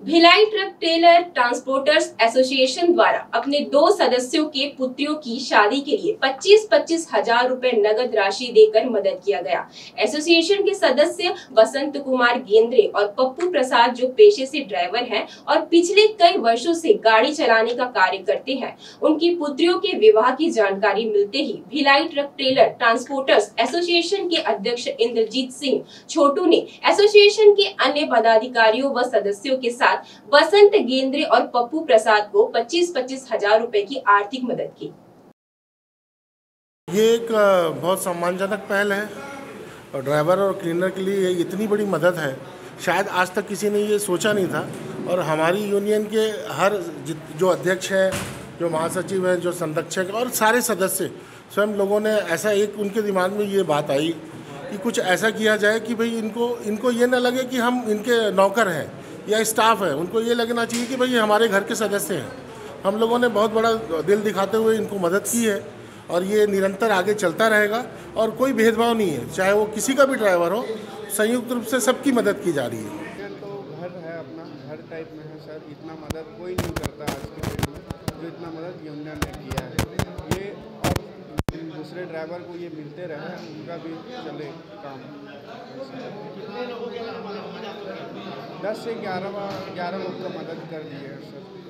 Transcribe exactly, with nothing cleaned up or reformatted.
Bhilai truck trailer transporters association द्वारा अपने दो सदस्यों के पुत्रियों की शादी के लिए पच्चीस पच्चीस हजार रुपए नगद राशि देकर मदद किया गया। एसोसिएशन के सदस्य वसंत कुमार गेंद्रे और पप्पू प्रसाद, जो पेशे से ड्राइवर हैं और पिछले कई वर्षों से गाड़ी चलाने का कार्य करते हैं, उनकी पुत्रियों के विवाह की जानकारी मिलते ही Bhilai truck trailer transporters association के अध्यक्ष इंद्रजीत सिंह छोटू ने एसोसिएशन के अन्य पदाधिकारियों व सदस्यों के साथ वसंत गेंद्रे और पप्पू प्रसाद को पच्चीस पच्चीस हजार रुपए की आर्थिक मदद की। ये एक बहुत सम्मानजनक पहल है और ड्राइवर और क्लीनर के लिए ये इतनी बड़ी मदद है, शायद आज तक किसी ने ये सोचा नहीं था। और हमारी यूनियन के हर जो अध्यक्ष हैं, जो महासचिव हैं, जो संरक्षक और सारे सदस्य स्वयं लोगों ने ऐसा, एक उनके दिमाग में ये बात आई कि कुछ ऐसा किया जाए कि भाई इनको इनको ये ना लगे कि हम इनके नौकर हैं या स्टाफ है। उनको ये लगना चाहिए कि भाई ये हमारे घर के सदस्य हैं। हम लोगों ने बहुत बड़ा दिल दिखाते हुए इनको मदद की है और ये निरंतर आगे चलता रहेगा और कोई भेदभाव नहीं है, चाहे वो किसी का भी ड्राइवर हो, संयुक्त रूप से सबकी मदद की जा रही है। तो घर है, अपना घर टाइप में है सर। इतना मदद कोई नहीं करता आज के डेट में जो इतना मदद यूनियन ने किया है। ये और दूसरे ड्राइवर को ये मिलते रहे, उनका भी चले काम। दस से ग्यारह ग्यारह लोग का मदद कर दिए सर।